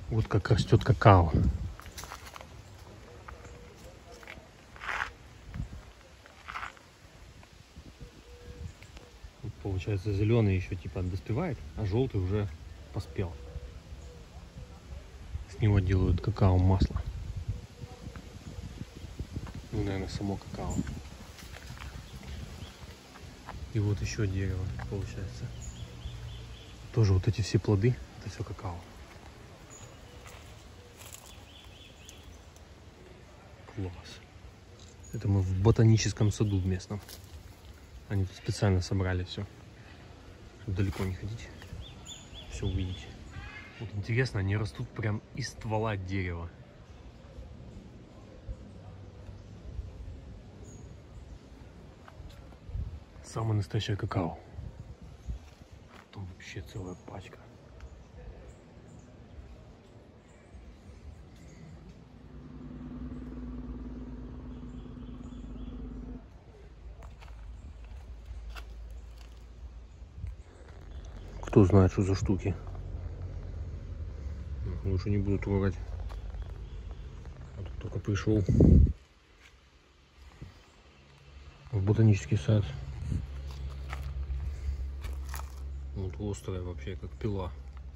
Вот как растет какао. Вот получается, зеленый еще типа доспевает, а желтый уже поспел. С него делают какао-масло. Ну, наверное, само какао. И вот еще дерево получается. Тоже вот эти все плоды, это все какао. Класс. Это мы в ботаническом саду местном. Они тут специально собрали все, чтобы далеко не ходить. Все увидеть. Вот интересно, они растут прям из ствола дерева. Самое настоящее какао. Там вообще целая пачка. Кто знает, что за штуки. Лучше не буду трогать. А тут только пришел в ботанический сад. Вот острая вообще, как пила.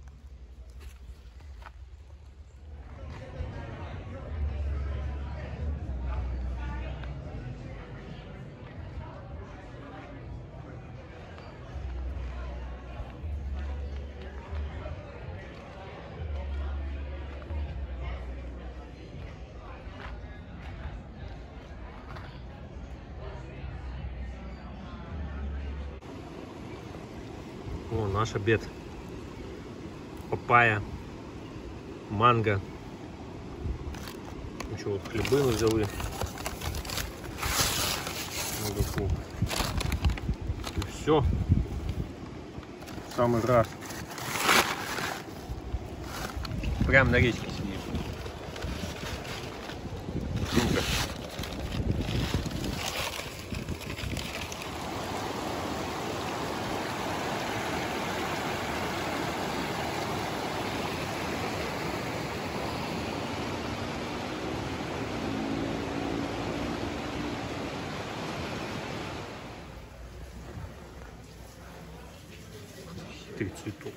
О, наш обед. Папайя, манго. Ну что, вот хлебы мы взяли. И все. В самый раз. Прям на речке сидим. Супер. Хитрый цветок.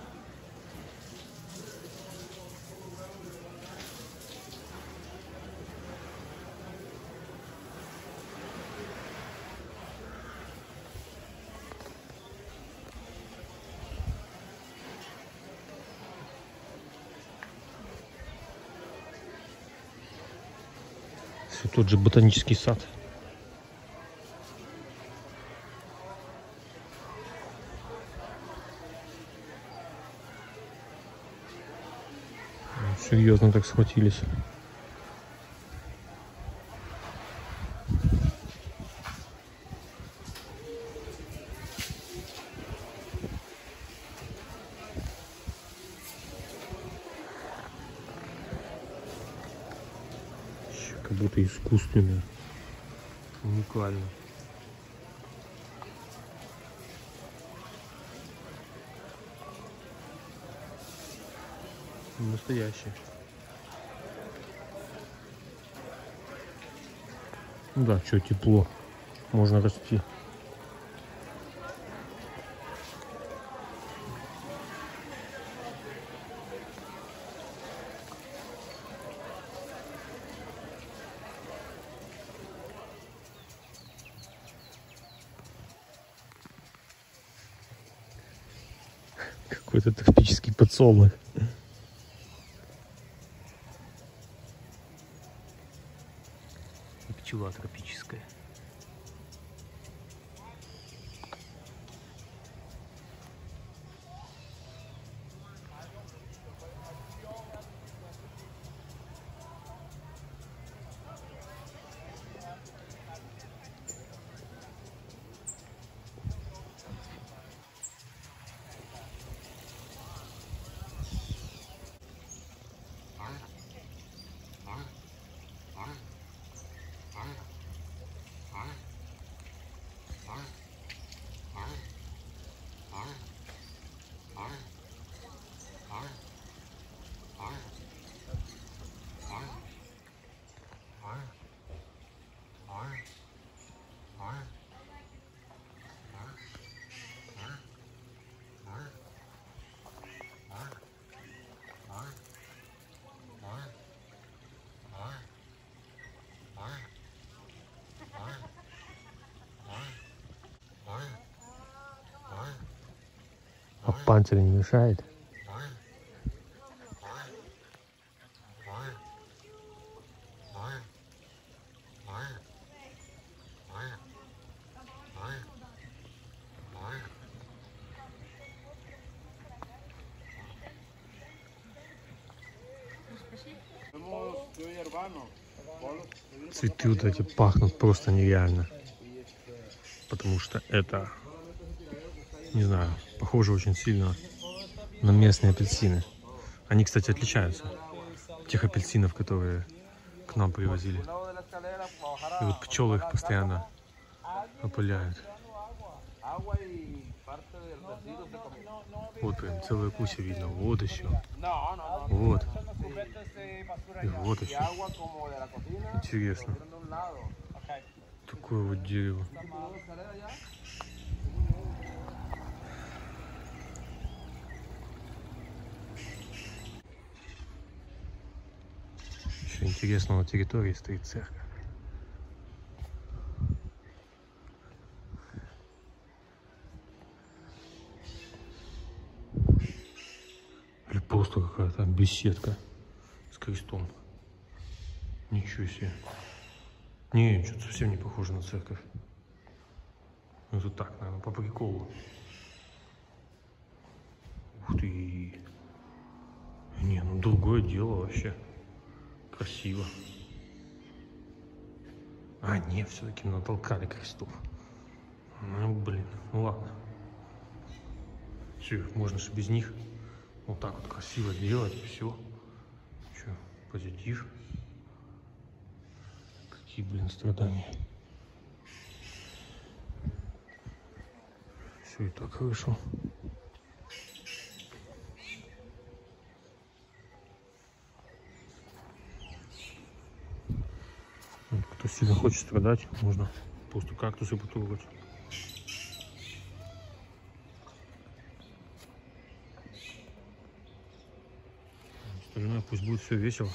Все тот же ботанический сад. Серьезно так схватились. Как будто искусственно. Уникально. Настоящий. Ну да, что, тепло. Можно расти. Какой-то тропический подсолнух. Пчела тропическая. панцирь не мешает. Цветы вот эти пахнут просто нереально. Потому что это, не знаю, похоже очень сильно на местные апельсины. Они, кстати, отличаются от тех апельсинов, которые к нам привозили. И вот пчелы их постоянно опыляют. Вот прям целая куча видно. Вот еще. Вот. И вот еще. Интересно. Такое вот дерево. Еще интересно, на территории стоит церковь. Или просто какая-то беседка с крестом. Ничего себе. Не, что-то совсем не похоже на церковь. Ну, это так, наверное, по приколу. Ух ты. Не, ну другое дело вообще. Красиво. А, нет, все-таки натолкали крестов. Ну, блин, ну ладно. Все, можно же без них вот так вот красиво сделать, и все. Че, позитив. Какие, блин, страдания. Все и так хорошо. Вот, кто сильно хочет страдать, можно просто кактусы потрогать. Остальное пусть будет все весело.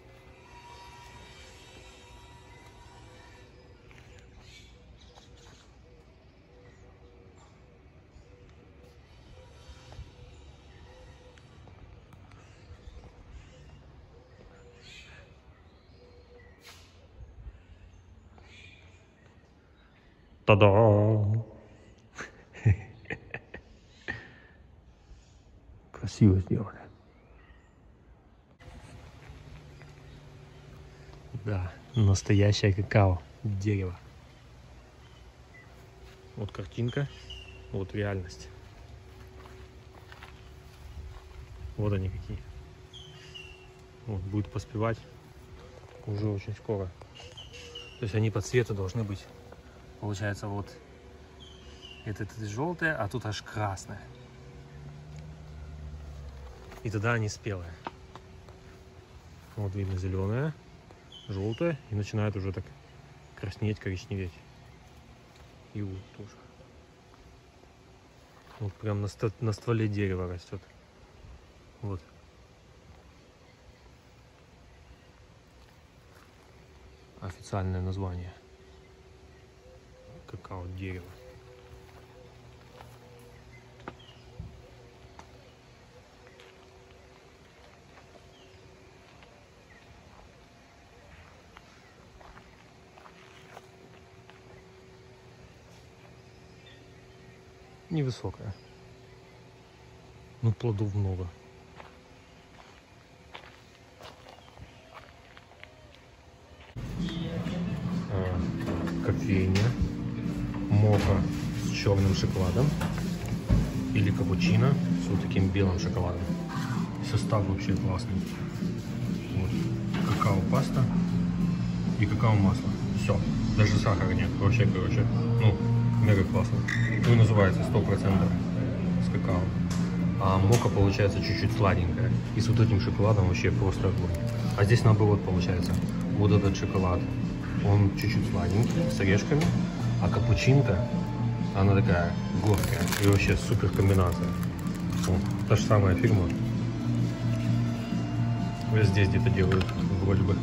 Та-да! Красиво сделали. Да, настоящее какао, дерево. Вот картинка, вот реальность. Вот они какие. Вот, будет поспевать уже очень скоро. То есть они по цвету должны быть. Получается, вот это желтое, а тут аж красное. И тогда они спелые. Вот видно зеленое, желтое, и начинает уже так краснеть, коричневеть. И вот тоже. Вот прям на стволе дерева растет. Вот. Официальное название. Какао дерево. Невысокая. Но плодов много. Кофейня. Мока с черным шоколадом. Или капучино с вот таким белым шоколадом. Состав вообще классный. Вот. Какао-паста и какао-масло. Все. Даже сахара нет. Вообще, короче, ну, мега классно. Ну и называется 100% с какао. А мока получается чуть-чуть сладенькая. И с вот этим шоколадом вообще просто огонь. А здесь наоборот получается. Вот этот шоколад, он чуть-чуть сладенький, с орешками. А капучинка, она такая горькая. И вообще супер комбинация. Вот. Та же самая фирма. Здесь где-то делают вроде бы.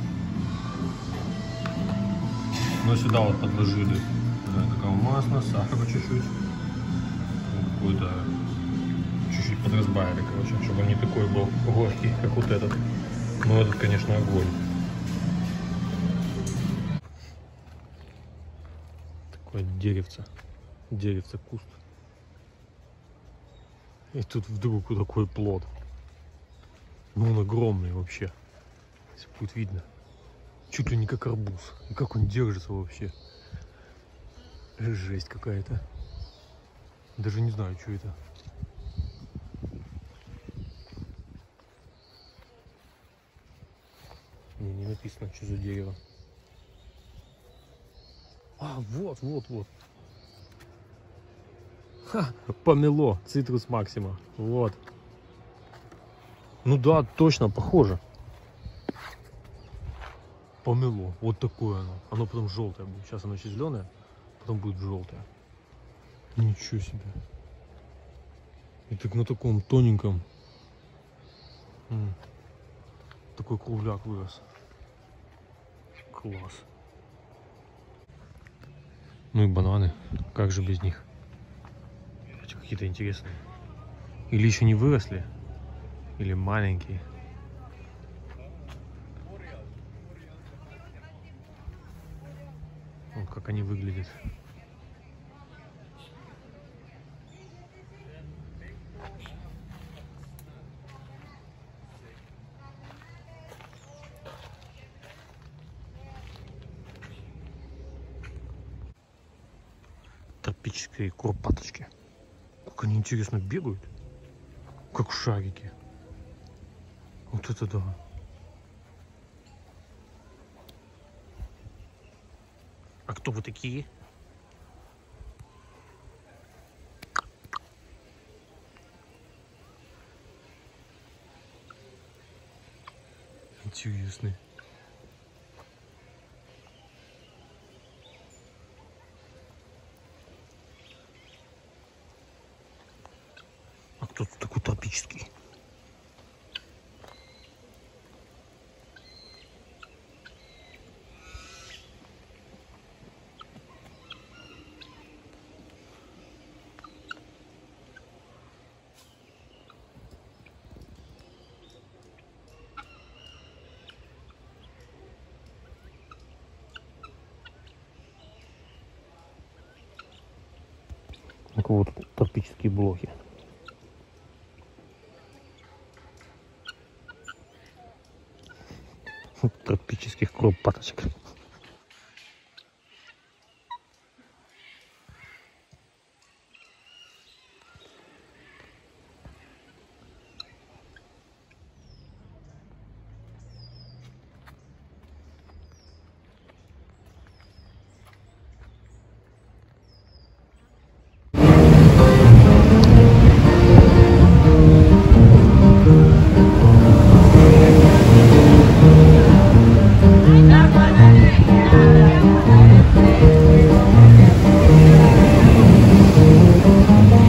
Но сюда вот подложили какао-масло, сахара чуть-чуть, какую-то подразбавили, короче, чтобы он не такой был горький, как вот этот. Но этот, конечно, огонь. Такое деревце. Деревце, куст. И тут вдруг вот такой плод. Ну он огромный вообще. Если будет видно. Чуть ли не как арбуз. И как он держится вообще. Жесть какая-то. Даже не знаю, что это. Не написано, что за дерево. А, вот. Ха, помело, цитрус максима. Вот. Ну да, точно, похоже. Помело. Вот такое оно. Оно потом желтое будет. Сейчас оно еще зеленое, потом будет желтое. Ничего себе. И так на таком тоненьком. Такой кругляк вырос. Класс. Ну и бананы. Как же без них? Какие-то интересные. Или еще не выросли, или маленькие. Вот как они выглядят. Тропические куропаточки. Как они интересно бегают. Как шарики. Вот это да. А кто вы такие? Интересные. А кто тут такой тропический? Вот тропические блоки. Тропических куропаточек.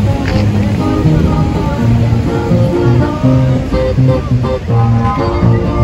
Thank you.